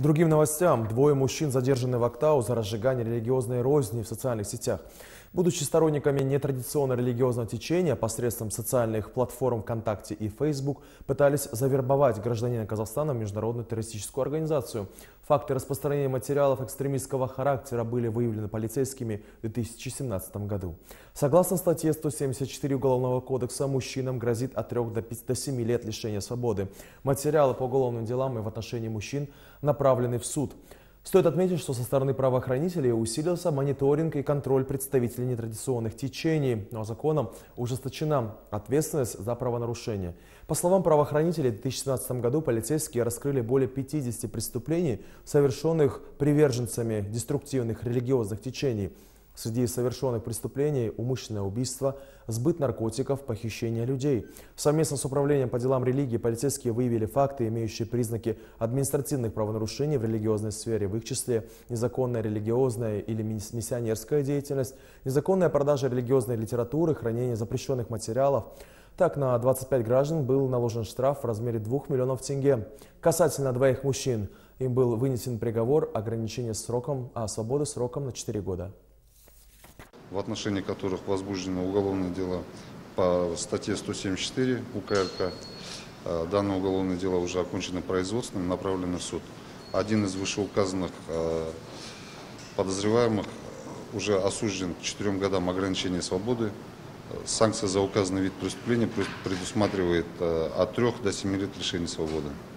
К другим новостям. Двое мужчин задержаны в Актау за разжигание религиозной розни в социальных сетях. Будучи сторонниками нетрадиционного религиозного течения, посредством социальных платформ ВКонтакте и Facebook пытались завербовать гражданина Казахстана в международную террористическую организацию. Факты распространения материалов экстремистского характера были выявлены полицейскими в 2017 году. Согласно статье 174 Уголовного кодекса, мужчинам грозит от 3 до 7 лет лишения свободы. Материалы по уголовным делам и в отношении мужчин направлены в суд. Стоит отметить, что со стороны правоохранителей усилился мониторинг и контроль представителей нетрадиционных течений, но законом ужесточена ответственность за правонарушение. По словам правоохранителей, в 2017 году полицейские раскрыли более 50 преступлений, совершенных приверженцами деструктивных религиозных течений. Среди совершенных преступлений – умышленное убийство, сбыт наркотиков, похищение людей. Совместно с Управлением по делам религии полицейские выявили факты, имеющие признаки административных правонарушений в религиозной сфере, в их числе незаконная религиозная или миссионерская деятельность, незаконная продажа религиозной литературы, хранение запрещенных материалов. Так, на 25 граждан был наложен штраф в размере 2 миллионов тенге. Касательно двоих мужчин, им был вынесен приговор ограничения свободы сроком на 4 года. В отношении которых возбуждено уголовное дело по статье 174 УК РК. Данное уголовное дело уже окончено производством, направлено в суд. Один из вышеуказанных подозреваемых уже осужден к 4 годам ограничения свободы. Санкция за указанный вид преступления предусматривает от 3 до 7 лет лишения свободы.